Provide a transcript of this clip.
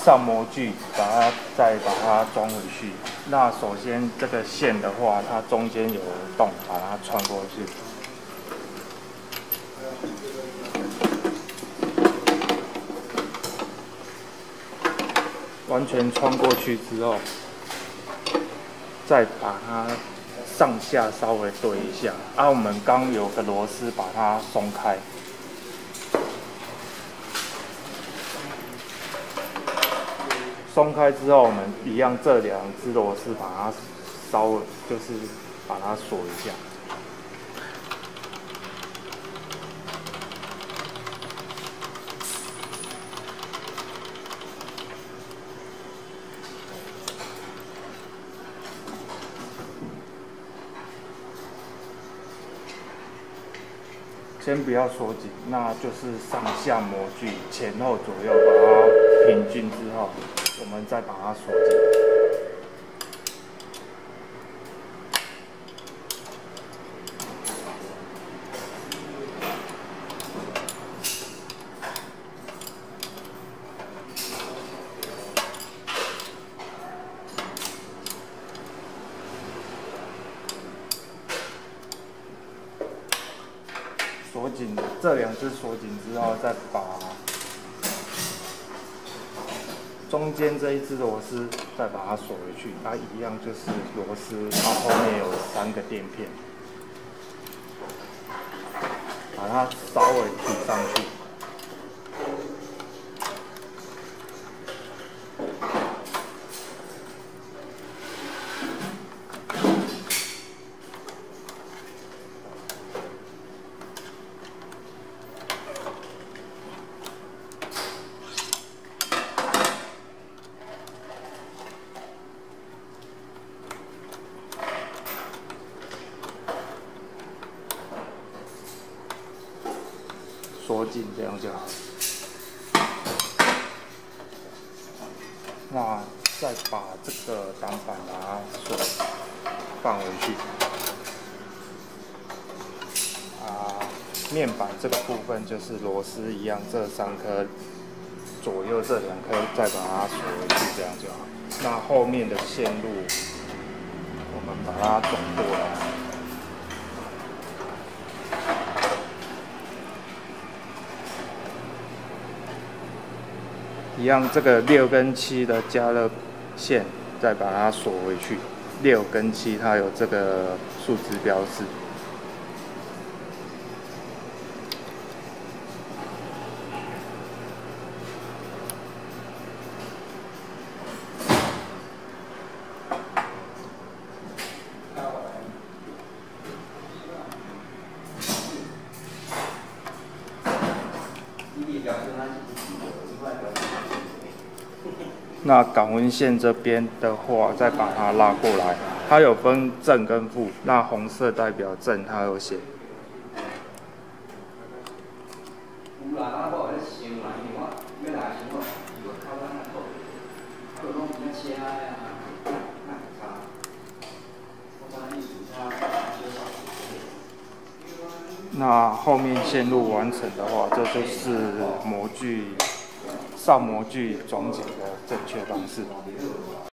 上模具，再把它装回去。那首先这个线的话，它中间有洞，把它穿过去。完全穿过去之后，再把它上下稍微对一下。我们刚有个螺丝把它松开。松开之后，我们一样这两只螺丝把它稍微就是把它锁一下。先不要锁紧，那就是上下模具前后左右把它平均之后，我们再把它锁紧。锁紧这两只锁紧之后，再把中间这一只螺丝再把它锁回去。它一样就是螺丝，它后面有3个垫片，把它稍微提上去。锁紧，这样就好。那再把这个挡板把它放回去。面板这个部分就是螺丝一样，这3颗左右这2颗再把它锁回去，这样就好。那后面的线路，我们把它转过来。一样，这个6跟7的加热线，再把它锁回去。6跟7它有这个数值标示。那港温线这边的话，再把它拉过来，它有分正跟负。那红色代表正，它有写。那后面线路完成的话，这就是模具上模具装紧的正确方式。